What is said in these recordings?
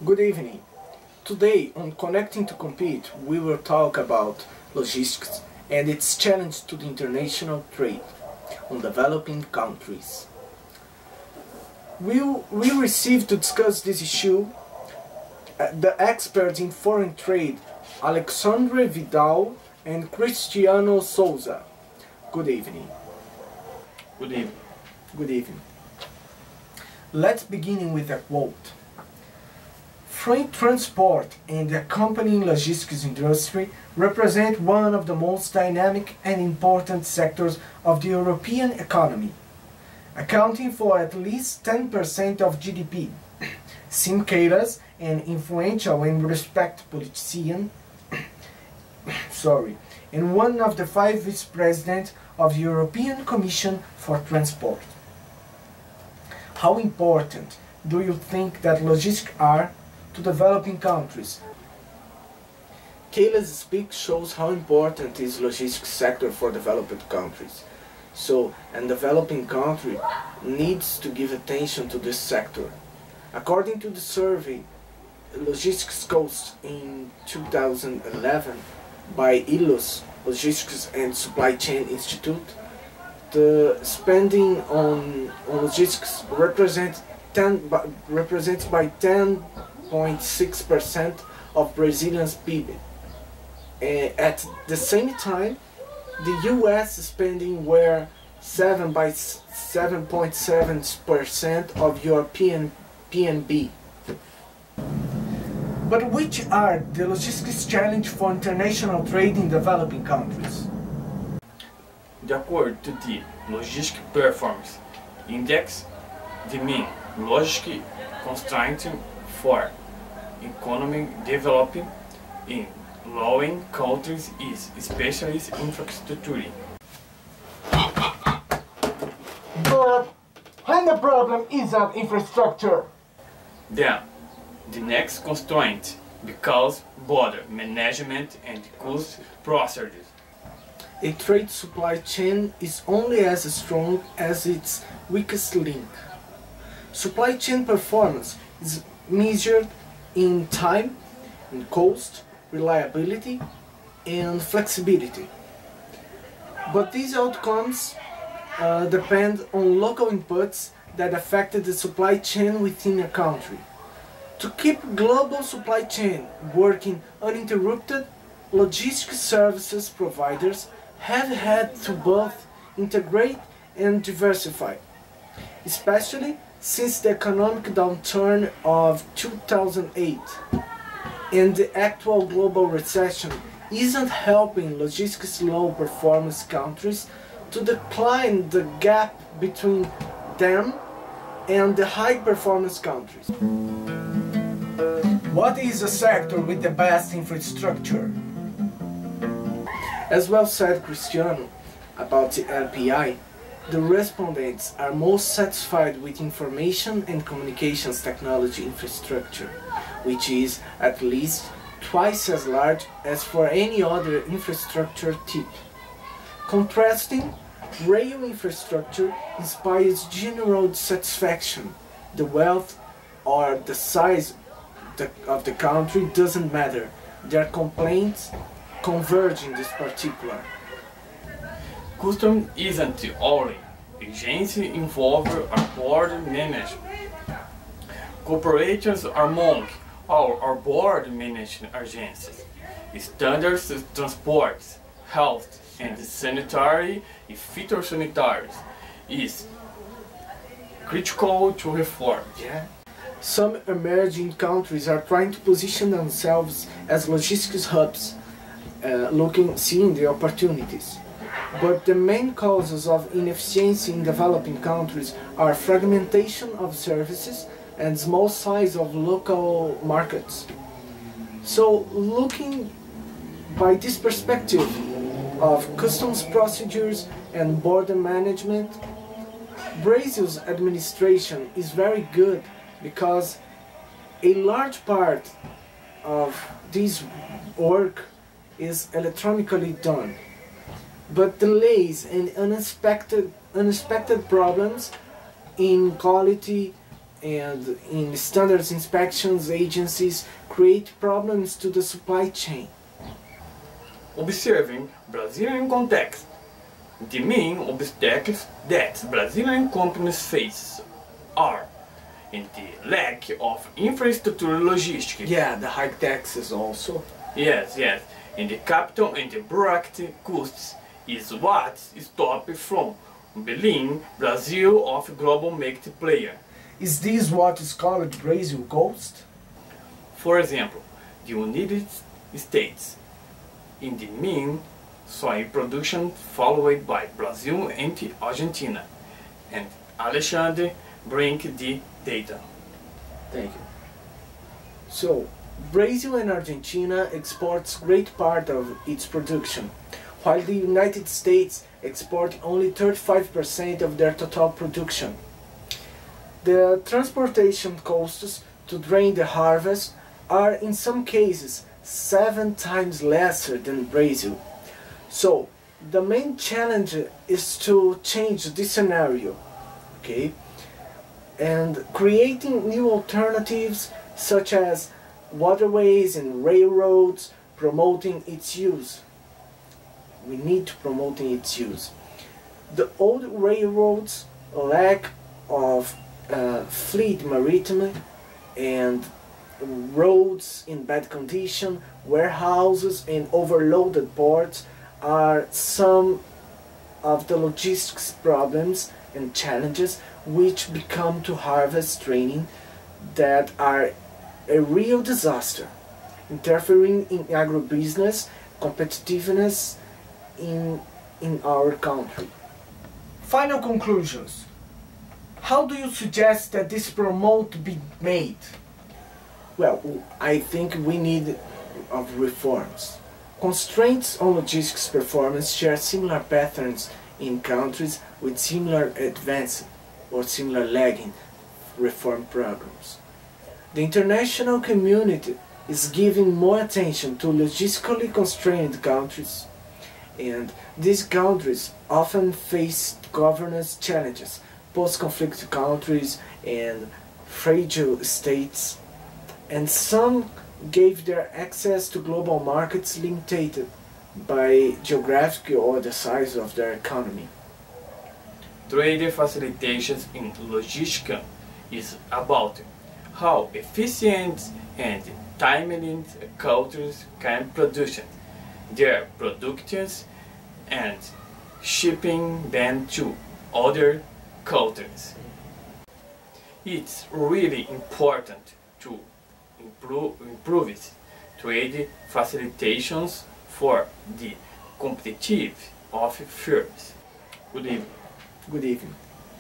Good evening. Today on Connecting to Compete we will talk about logistics and its challenge to the international trade on developing countries. We received to discuss this issue the experts in foreign trade Alexandre Vidal and Cristiano Souza. Good evening. Good evening. Good evening. Let's begin with a quote. Freight transport and the accompanying logistics industry represent one of the most dynamic and important sectors of the European economy, accounting for at least 10% of GDP. Seem careless and influential and respected politician, and one of the 5 vice presidents of the European Commission for Transport. How important do you think that logistics are to developing countries? Kayla's speak shows how important is logistics sector for developed countries. So, a developing country needs to give attention to this sector. According to the survey Logistics Cost in 2011 by ILO's Logistics and Supply Chain Institute, the spending on logistics represents by 10.6% of Brazilian's PIB. At the same time, the US spending were 7.7% of European PNB. But which are the logistics challenge for international trade in developing countries? De acordo to the Logistic Performance Index, the main logistic constraint for economic developing in low-income countries is especially infrastructure. But when the problem isn't infrastructure, Then, the next constraint becomes border management and cost procedures. a trade supply chain is only as strong as its weakest link. Supply chain performance is measured in time, in cost, reliability, and flexibility. But these outcomes depend on local inputs that affect the supply chain within a country. To keep global supply chain working uninterrupted, logistics services providers have had to both integrate and diversify, especially since the economic downturn of 2008, and the actual global recession isn't helping logistics low performance countries to decline the gap between them and the high performance countries. What is a sector with the best infrastructure? As well said Cristiano about the LPI, the respondents are most satisfied with information and communications technology infrastructure, which is at least twice as large as for any other infrastructure type. Contrasting, rail infrastructure inspires general dissatisfaction. The wealth or the size of the country doesn't matter. Their complaints converge in this particular. Custom isn't only agency involved are border management. Corporations are among our border management agencies. Standards transports, health and sanitary and phytosanitary is critical to reform. Some emerging countries are trying to position themselves as logistics hubs, seeing the opportunities. But the main causes of inefficiency in developing countries are fragmentation of services and small size of local markets. So, looking by this perspective of customs procedures and border management, Brazil's administration is very good because a large part of this work is electronically done. But delays and unexpected problems in quality and in standards inspections agencies create problems to the supply chain. Observing Brazilian context, the main obstacles that Brazilian companies face are in the lack of infrastructure logistics. Yeah, the high taxes also. Yes, and the capital and the bureaucratic costs is what stops from being Brazil of global market player. Is this what is called Brazil Ghost? For example, the United States in the main soy production followed by Brazil and Argentina, and Alexandre bring the data. Thank you. So, Brazil and Argentina exports great part of its production, while the United States export only 35% of their total production. The transportation costs to drain the harvest are in some cases 7 times lesser than Brazil. So, the main challenge is to change this scenario, okay? And creating new alternatives such as waterways and railroads, promoting its use. We need to promote its use. The old railroads lack of fleet maritime and roads in bad condition, warehouses and overloaded ports are some of the logistics problems and challenges which become to harvest training that are a real disaster, interfering in agribusiness competitiveness in our country. Final conclusions. How do you suggest that this promote be made? Well, I think we need of reforms. Constraints on logistics performance share similar patterns in countries with similar advanced or similar lagging reform programs. The international community is giving more attention to logistically constrained countries, and these countries often face governance challenges, post-conflict countries and fragile states, and some gave their access to global markets limited by geographic or the size of their economy. Trade facilitations in logistics is about how efficient and timely cultures can produce their products and shipping them to other cultures. It's really important to improve trade facilitations for the competitive of firms. Good evening. Good evening.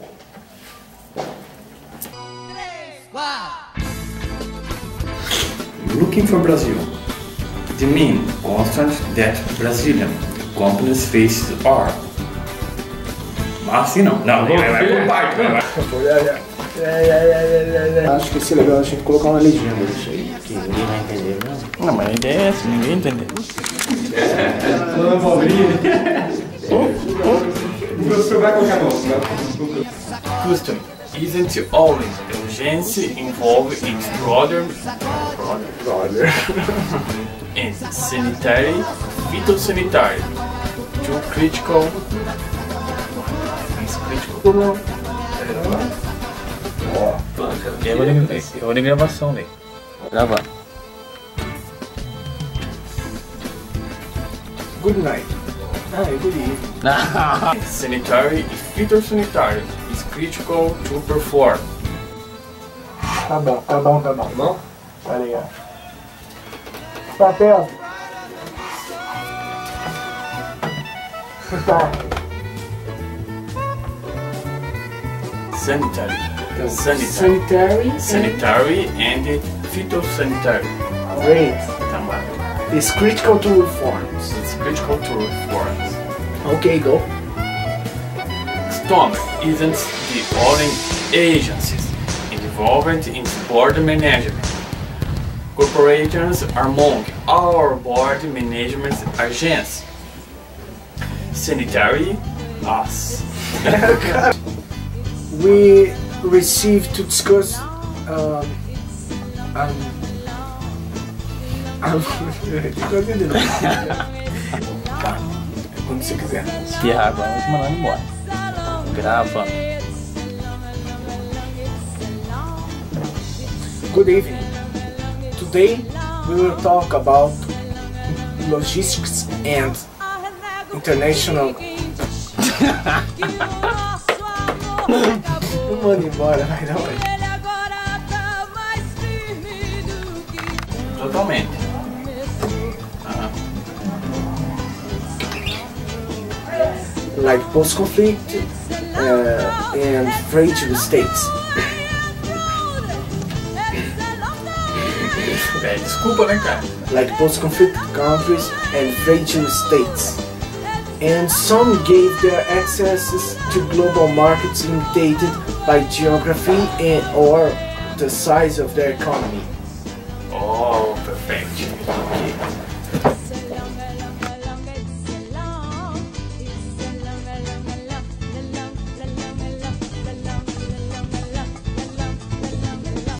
Looking for Brazil. The main constraints that Brazilian companies face are. Mas assim não. Não, vai por parte. Acho que seria legal a gente colocar uma legenda disso aí, que ninguém vai entender mesmo. Não, mas a ideia é essa, ninguém entendeu. Você vai colocar novo, Custom isn't always urgency involved in broader and sanitary, phytosanitary, too critical. Eu vou de gravação, velho. Gravar. Good night. Good evening. Sanitary and phytosanitary is critical to perform. Tá bom. Tá legal. Papel. Tá. Sanitary and phytosanitary. Great. Também. It's critical to reforms. It's critical to reforms. Okay, go. Stomach isn't the only agencies involved in board management. Corporations are among our board management agents. Sanitary, us. We received to discuss Continue de novo. Tá, quando você quiser. E agora eu vou mandando embora. Gravando. Good evening. Today we will talk about logistics and international. Não manda embora, vai não. Totalmente. Like post-conflict and fragile states. Desculpa, né, cara? Like post-conflict countries and fragile states. And some gave their accesses to global markets limited by geography and or the size of their economy. Oh,